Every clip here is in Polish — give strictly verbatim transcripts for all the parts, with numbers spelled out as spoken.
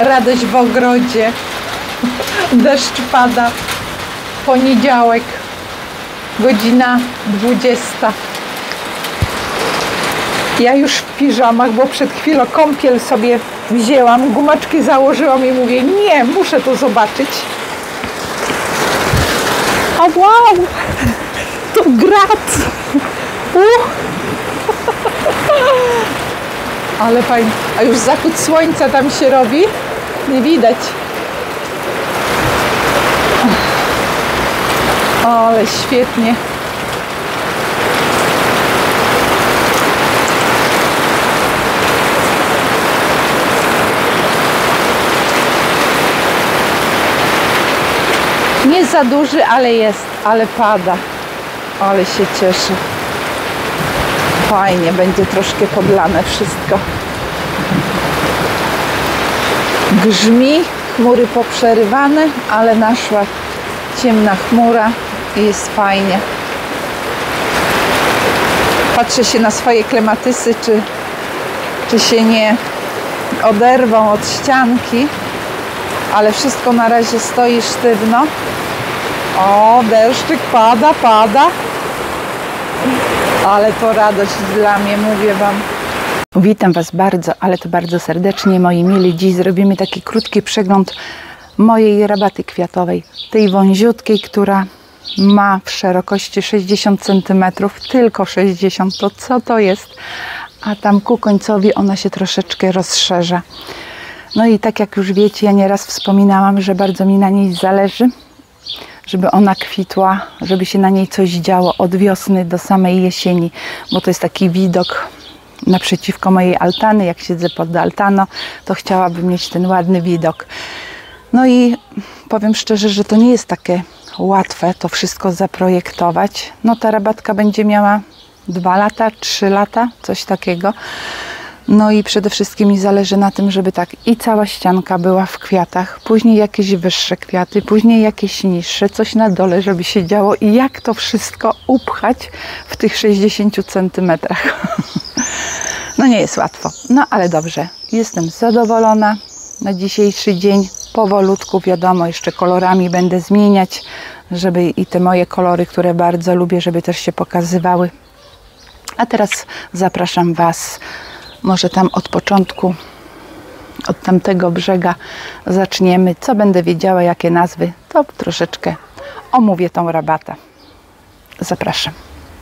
Radość w ogrodzie. Deszcz pada. Poniedziałek. Godzina dwudziesta. Ja już w piżamach, bo przed chwilą kąpiel sobie wzięłam, gumaczki założyłam i mówię, nie, muszę to zobaczyć. A wow! To grat! Uh. Ale fajnie. A już zachód słońca tam się robi. Nie widać. O, ale świetnie. Nie za duży, ale jest, ale pada. Ale się cieszę. Fajnie, będzie troszkę podlane wszystko. Grzmi, chmury poprzerywane, ale naszła ciemna chmura i jest fajnie. Patrzę się na swoje klematysy, czy, czy się nie oderwą od ścianki, ale wszystko na razie stoi sztywno. O, deszczyk pada, pada. Ale to radość dla mnie, mówię wam. Witam was bardzo, ale to bardzo serdecznie, moi mili. Dziś zrobimy taki krótki przegląd mojej rabaty kwiatowej. Tej wąziutkiej, która ma w szerokości sześćdziesiąt centymetrów. Tylko sześćdziesiąt, to co to jest? A tam ku końcowi ona się troszeczkę rozszerza. No i tak jak już wiecie, ja nieraz wspominałam, że bardzo mi na niej zależy, żeby ona kwitła, żeby się na niej coś działo od wiosny do samej jesieni, bo to jest taki widok naprzeciwko mojej altany. Jak siedzę pod altaną, to chciałabym mieć ten ładny widok. No i powiem szczerze, że to nie jest takie łatwe to wszystko zaprojektować. No ta rabatka będzie miała dwa lata, trzy lata, coś takiego. No i przede wszystkim mi zależy na tym, żeby tak i cała ścianka była w kwiatach, później jakieś wyższe kwiaty, później jakieś niższe, coś na dole, żeby się działo i jak to wszystko upchać w tych sześćdziesięciu centymetrach. No nie jest łatwo, no ale dobrze, jestem zadowolona na dzisiejszy dzień. Powolutku, wiadomo, jeszcze kolorami będę zmieniać, żeby i te moje kolory, które bardzo lubię, żeby też się pokazywały. A teraz zapraszam was. Może tam od początku, od tamtego brzega zaczniemy. Co będę wiedziała, jakie nazwy, to troszeczkę omówię tą rabatę. Zapraszam.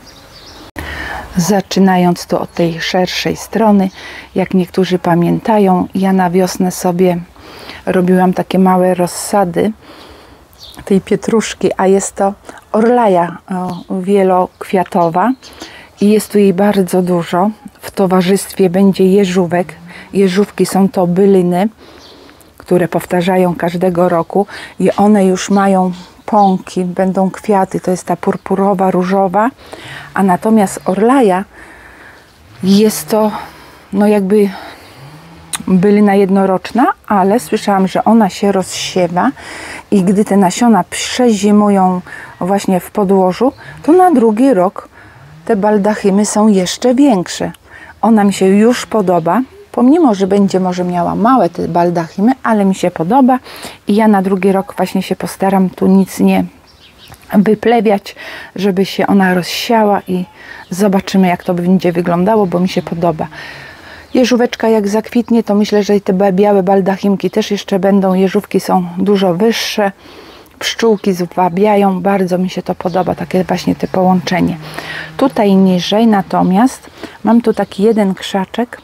Zaczynając to od tej szerszej strony, jak niektórzy pamiętają, ja na wiosnę sobie robiłam takie małe rozsady tej pietruszki, a jest to orlaja wielokwiatowa i jest tu jej bardzo dużo. W towarzystwie będzie jeżówek. Jeżówki są to byliny, które powtarzają każdego roku i one już mają pąki, będą kwiaty. To jest ta purpurowa, różowa, a natomiast orlaja jest to no jakby bylina jednoroczna, ale słyszałam, że ona się rozsiewa i gdy te nasiona przezimują właśnie w podłożu, to na drugi rok te baldachimy są jeszcze większe. Ona mi się już podoba, pomimo że będzie może miała małe te baldachimy, ale mi się podoba i ja na drugi rok właśnie się postaram tu nic nie wyplewiać, żeby się ona rozsiała i zobaczymy, jak to będzie wyglądało, bo mi się podoba. Jeżóweczka jak zakwitnie, to myślę, że te białe baldachimki też jeszcze będą. Jeżówki są dużo wyższe. Pszczółki zwabiają, bardzo mi się to podoba, takie właśnie te połączenie. Tutaj niżej natomiast mam tu taki jeden krzaczek,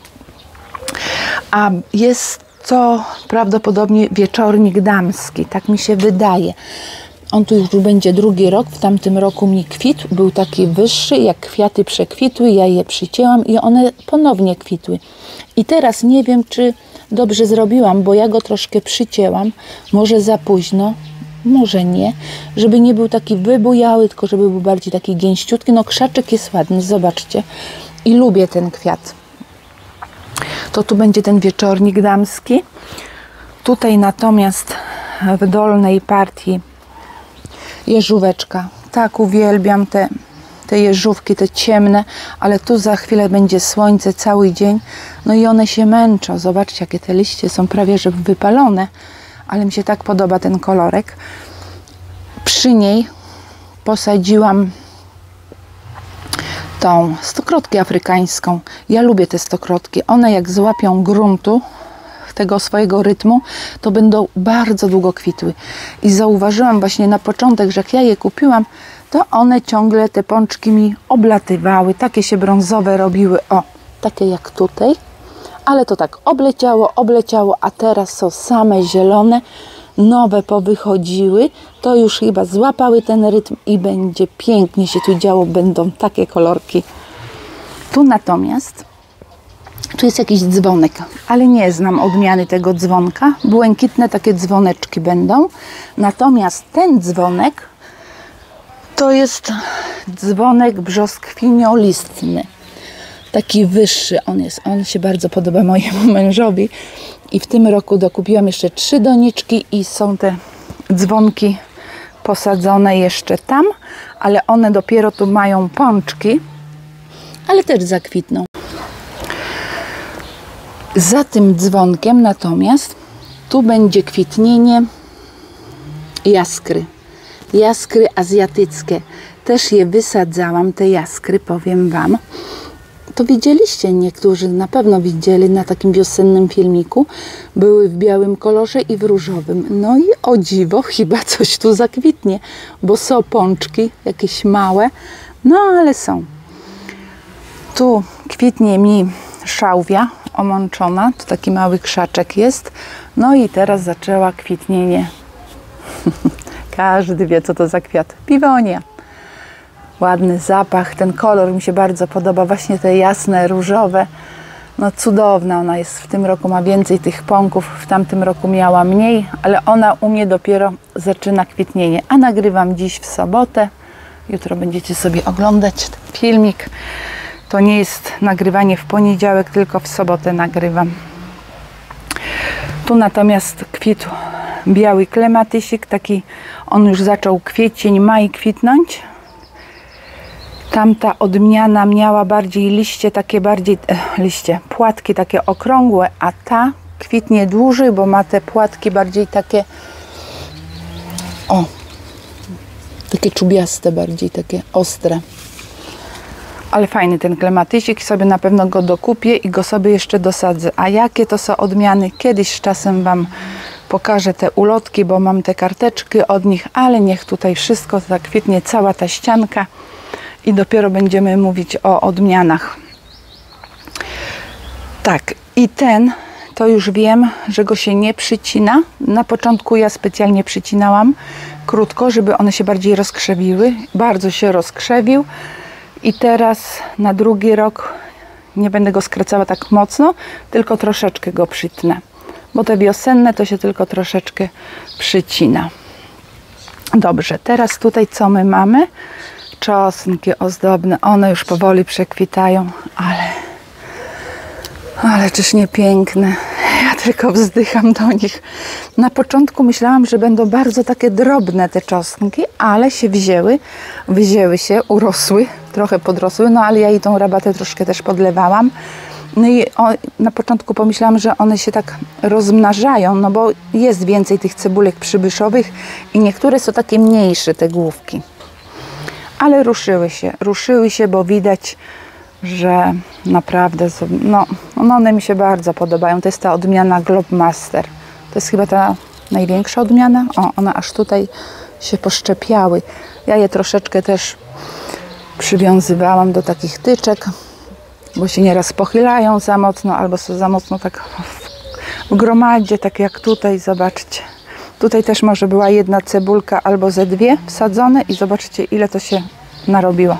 a jest to prawdopodobnie wieczornik damski, tak mi się wydaje. On tu już będzie drugi rok, w tamtym roku mi kwitł, był taki wyższy, jak kwiaty przekwitły, ja je przycięłam i one ponownie kwitły. I teraz nie wiem, czy dobrze zrobiłam, bo ja go troszkę przycięłam, może za późno, może nie, żeby nie był taki wybujały, tylko żeby był bardziej taki gęściutki. No krzaczek jest ładny, zobaczcie. I lubię ten kwiat. To tu będzie ten wieczornik damski. Tutaj natomiast w dolnej partii jeżóweczka. Tak, uwielbiam te te jeżówki, te ciemne, ale tu za chwilę będzie słońce cały dzień, no i one się męczą. Zobaczcie, jakie te liście są prawie że wypalone, ale mi się tak podoba ten kolorek. Przy niej posadziłam tą stokrotkę afrykańską. Ja lubię te stokrotki. One jak złapią gruntu, tego swojego rytmu, to będą bardzo długo kwitły. I zauważyłam właśnie na początek, że jak ja je kupiłam, to one ciągle te pączki mi oblatywały. Takie się brązowe robiły. O, takie jak tutaj. Ale to tak obleciało, obleciało, a teraz są same zielone. Nowe powychodziły. To już chyba złapały ten rytm i będzie pięknie się tu działo. Będą takie kolorki. Tu natomiast tu jest jakiś dzwonek, ale nie znam odmiany tego dzwonka. Błękitne takie dzwoneczki będą. Natomiast ten dzwonek to jest dzwonek brzoskwiniolistny. Taki wyższy on jest. On się bardzo podoba mojemu mężowi. I w tym roku dokupiłam jeszcze trzy doniczki i są te dzwonki posadzone jeszcze tam, ale one dopiero tu mają pączki, ale też zakwitną. Za tym dzwonkiem natomiast tu będzie kwitnienie jaskry. Jaskry azjatyckie. Też je wysadzałam, te jaskry, powiem Wam. To widzieliście, niektórzy na pewno widzieli na takim wiosennym filmiku. Były w białym kolorze i w różowym. No i o dziwo, chyba coś tu zakwitnie, bo są pączki, jakieś małe, no ale są. Tu kwitnie mi szałwia omączona, to taki mały krzaczek jest. No i teraz zaczęła kwitnienie. Każdy wie, co to za kwiat. Piwonia. Ładny zapach, ten kolor mi się bardzo podoba, właśnie te jasne, różowe. No cudowna ona jest, w tym roku ma więcej tych pąków, w tamtym roku miała mniej, ale ona u mnie dopiero zaczyna kwitnienie. A nagrywam dziś w sobotę, jutro będziecie sobie oglądać ten filmik. To nie jest nagrywanie w poniedziałek, tylko w sobotę nagrywam. Tu natomiast kwitł biały klematysik, taki on już zaczął kwiecień, maj kwitnąć. Tamta odmiana miała bardziej liście, takie bardziej, eh, liście, płatki takie okrągłe, a ta kwitnie dłużej, bo ma te płatki bardziej takie, o, takie czubiaste bardziej, takie ostre. Ale fajny ten klematysik, sobie na pewno go dokupię i go sobie jeszcze dosadzę. A jakie to są odmiany? Kiedyś z czasem Wam pokażę te ulotki, bo mam te karteczki od nich, ale niech tutaj wszystko zakwitnie, cała ta ścianka i dopiero będziemy mówić o odmianach. Tak, i ten, to już wiem, że go się nie przycina. Na początku ja specjalnie przycinałam krótko, żeby one się bardziej rozkrzewiły. Bardzo się rozkrzewił. I teraz na drugi rok nie będę go skracała tak mocno, tylko troszeczkę go przytnę. Bo te wiosenne to się tylko troszeczkę przycina. Dobrze, teraz tutaj co my mamy? Czosnki ozdobne, one już powoli przekwitają, ale, ale czyż nie piękne. Ja tylko wzdycham do nich. Na początku myślałam, że będą bardzo takie drobne te czosnki, ale się wzięły, wzięły się, urosły, trochę podrosły, no ale ja i tą rabatę troszkę też podlewałam. No i o, na początku pomyślałam, że one się tak rozmnażają, no bo jest więcej tych cebulek przybyszowych i niektóre są takie mniejsze, te główki. Ale ruszyły się, ruszyły się, bo widać, że naprawdę są, no, no one mi się bardzo podobają. To jest ta odmiana Globemaster. To jest chyba ta największa odmiana. O, one aż tutaj się poszczepiały. Ja je troszeczkę też przywiązywałam do takich tyczek, bo się nieraz pochylają za mocno, albo są za mocno tak w gromadzie, tak jak tutaj, zobaczcie. Tutaj też może była jedna cebulka albo ze dwie wsadzone i zobaczcie, ile to się narobiło.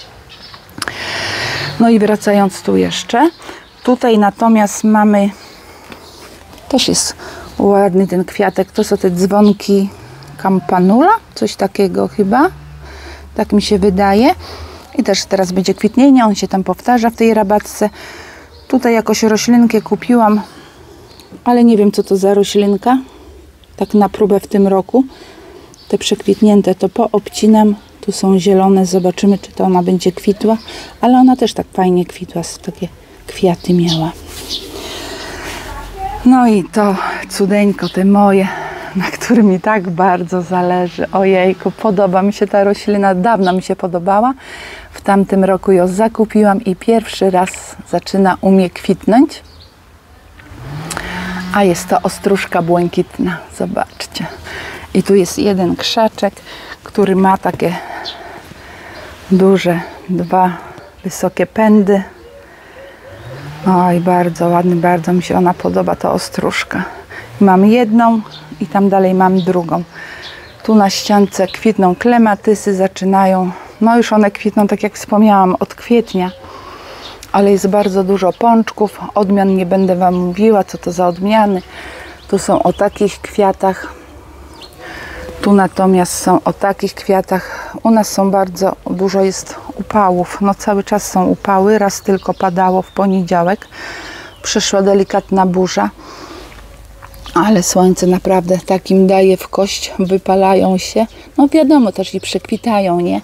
No i wracając tu jeszcze, tutaj natomiast mamy, też jest ładny ten kwiatek, to są te dzwonki Campanula, coś takiego chyba, tak mi się wydaje. I też teraz będzie kwitnienie, on się tam powtarza w tej rabatce. Tutaj jakoś roślinkę kupiłam, ale nie wiem, co to za roślinka. Tak na próbę w tym roku. Te przekwitnięte to poobcinam. Tu są zielone, zobaczymy, czy to ona będzie kwitła, ale ona też tak fajnie kwitła, takie kwiaty miała. No i to cudeńko, te moje, na którym mi tak bardzo zależy. Ojejku, podoba mi się ta roślina, dawno mi się podobała. W tamtym roku ją zakupiłam i pierwszy raz zaczyna u mnie kwitnąć. A jest to ostróżka błękitna, zobaczcie. I tu jest jeden krzaczek, który ma takie duże, dwa wysokie pędy. Oj, bardzo ładny, bardzo mi się ona podoba, ta ostróżka. Mam jedną i tam dalej mam drugą. Tu na ściance kwitną klematysy, zaczynają, no już one kwitną, tak jak wspomniałam, od kwietnia. Ale jest bardzo dużo pączków, odmian nie będę wam mówiła, co to za odmiany. Tu są o takich kwiatach. Tu natomiast są o takich kwiatach. U nas są bardzo, dużo jest upałów. No cały czas są upały. Raz tylko padało w poniedziałek. Przyszła delikatna burza. Ale słońce naprawdę takim daje w kość. Wypalają się. No wiadomo, też i przekwitają, nie?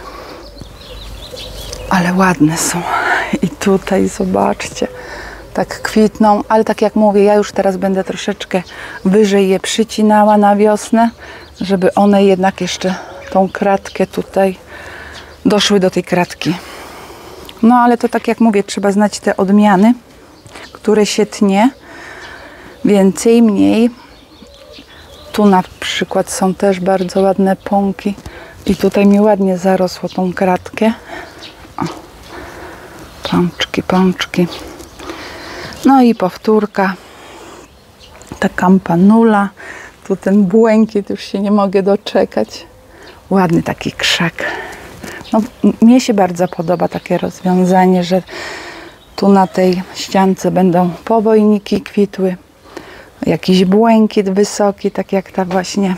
Ale ładne są. I tutaj zobaczcie. Tak kwitną. Ale tak jak mówię, ja już teraz będę troszeczkę wyżej je przycinała na wiosnę, żeby one jednak jeszcze tą kratkę tutaj doszły do tej kratki. No ale to tak jak mówię, trzeba znać te odmiany, które się tnie. Więcej, mniej. Tu na przykład są też bardzo ładne pąki. I tutaj mi ładnie zarosło tą kratkę. O. Pączki, pączki. No i powtórka. Ta campanula. Tu ten błękit, już się nie mogę doczekać. Ładny taki krzak. No, mnie się bardzo podoba takie rozwiązanie, że tu na tej ściance będą powojniki kwitły. Jakiś błękit wysoki, tak jak ta właśnie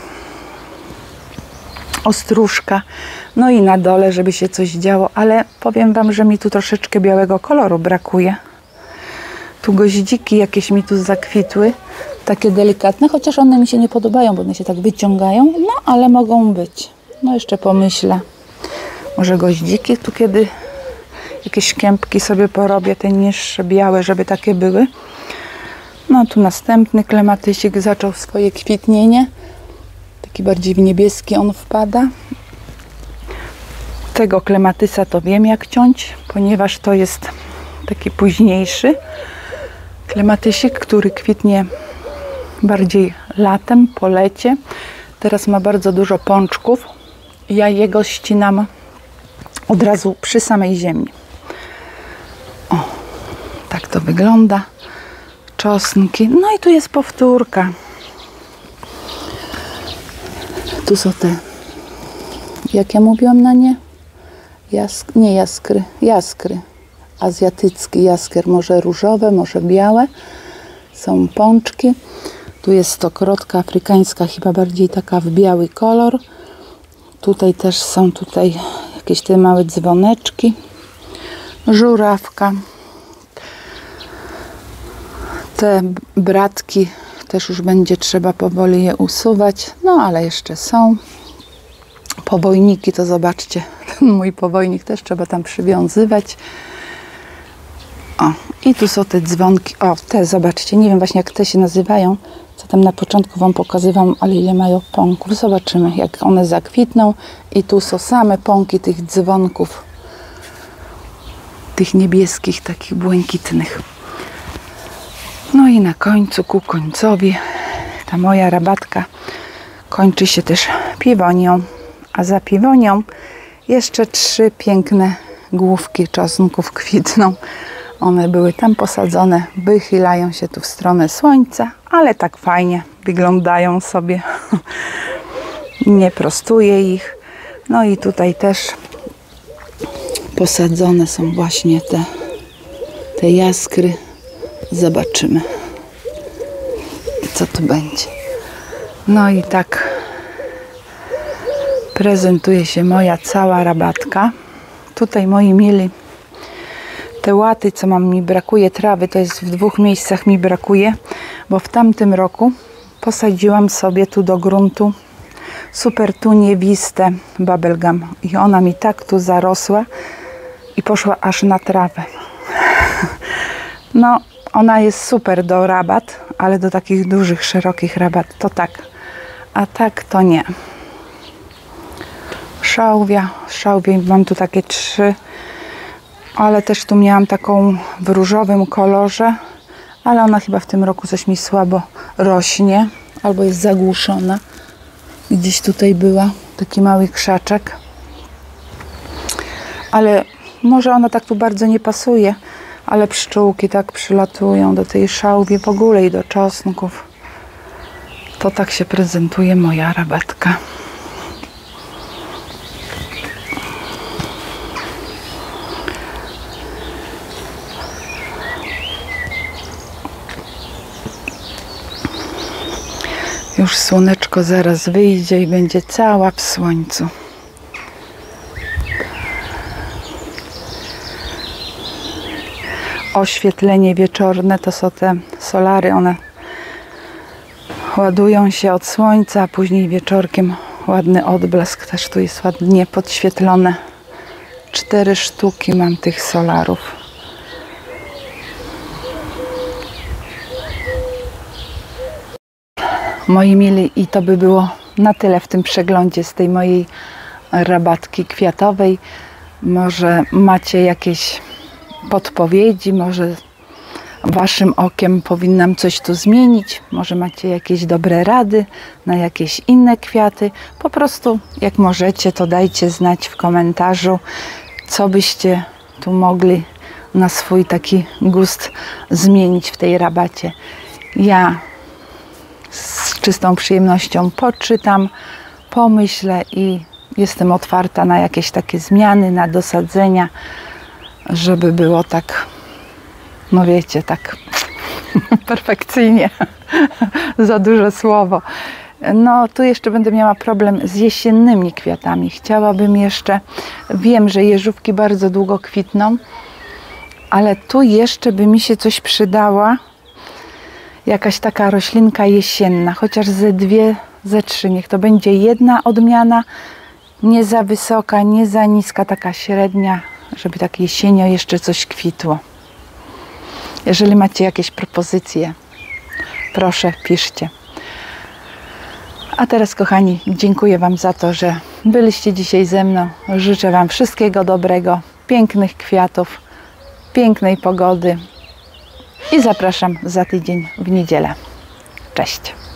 ostróżka. No i na dole, żeby się coś działo. Ale powiem wam, że mi tu troszeczkę białego koloru brakuje. Tu goździki jakieś mi tu zakwitły. Takie delikatne, chociaż one mi się nie podobają, bo one się tak wyciągają. No, ale mogą być. No jeszcze pomyślę. Może goździki tu kiedy jakieś kępki sobie porobię, te niższe, białe, żeby takie były. No tu następny klematysik zaczął swoje kwitnienie. Taki bardziej w niebieski on wpada. Tego klematysa to wiem jak ciąć, ponieważ to jest taki późniejszy klematysik, który kwitnie bardziej latem, po lecie. Teraz ma bardzo dużo pączków. Ja jego ścinam od razu przy samej ziemi. O, tak to wygląda. Czosnki. No i tu jest powtórka. Tu są te, jak ja mówiłam na nie? Jask, nie jaskry, jaskry. Azjatycki jaskier, może różowe, może białe. Są pączki. Tu jest stokrotka afrykańska, chyba bardziej taka w biały kolor. Tutaj też są tutaj jakieś te małe dzwoneczki. Żurawka. Te bratki też już będzie trzeba powoli je usuwać. No ale jeszcze są. Powojniki to zobaczcie. Ten mój powojnik też trzeba tam przywiązywać. O, i tu są te dzwonki. O, te zobaczcie. Nie wiem właśnie jak te się nazywają. Co tam na początku wam pokazywałam, ale ile mają pąków. Zobaczymy jak one zakwitną. I tu są same pąki tych dzwonków. Tych niebieskich, takich błękitnych. No i na końcu, ku końcowi, ta moja rabatka kończy się też piwonią. A za piwonią jeszcze trzy piękne główki czosnków kwitną. One były tam posadzone, wychylają się tu w stronę słońca, ale tak fajnie wyglądają sobie. Nie prostuję ich. No i tutaj też posadzone są właśnie te, te jaskry. Zobaczymy, co tu będzie. No i tak prezentuje się moja cała rabatka. Tutaj moi mili, te łaty, co mam, mi brakuje trawy, to jest w dwóch miejscach mi brakuje, bo w tamtym roku posadziłam sobie tu do gruntu super tuniewiste bubblegum i ona mi tak tu zarosła i poszła aż na trawę. No, ona jest super do rabat, ale do takich dużych, szerokich rabat to tak, a tak to nie. Szałwia, szałwie mam tu takie trzy, ale też tu miałam taką w różowym kolorze, ale ona chyba w tym roku coś mi słabo rośnie, albo jest zagłuszona. Gdzieś tutaj była, taki mały krzaczek. Ale może ona tak tu bardzo nie pasuje, ale pszczółki tak przylatują do tej szałwi, w ogóle i do czosnków. To tak się prezentuje moja rabatka. Już słoneczko zaraz wyjdzie i będzie cała w słońcu. Oświetlenie wieczorne to są te solary, one ładują się od słońca, a później wieczorkiem ładny odblask, też tu jest ładnie podświetlone. Cztery sztuki mam tych solarów. Moi mili, i to by było na tyle w tym przeglądzie z tej mojej rabatki kwiatowej. Może macie jakieś podpowiedzi, może waszym okiem powinnam coś tu zmienić, może macie jakieś dobre rady na jakieś inne kwiaty. Po prostu jak możecie, to dajcie znać w komentarzu, co byście tu mogli na swój taki gust zmienić w tej rabacie. Ja z czystą przyjemnością poczytam, pomyślę i jestem otwarta na jakieś takie zmiany, na dosadzenia, żeby było tak, no wiecie, tak perfekcyjnie. Za duże słowo. No tu jeszcze będę miała problem z jesiennymi kwiatami. Chciałabym jeszcze, wiem, że jeżówki bardzo długo kwitną, ale tu jeszcze by mi się coś przydała. Jakaś taka roślinka jesienna, chociaż ze dwie, ze trzy. Niech to będzie jedna odmiana, nie za wysoka, nie za niska, taka średnia, żeby tak jesienią jeszcze coś kwitło. Jeżeli macie jakieś propozycje, proszę, piszcie. A teraz, kochani, dziękuję wam za to, że byliście dzisiaj ze mną. Życzę wam wszystkiego dobrego, pięknych kwiatów, pięknej pogody i zapraszam za tydzień w niedzielę. Cześć!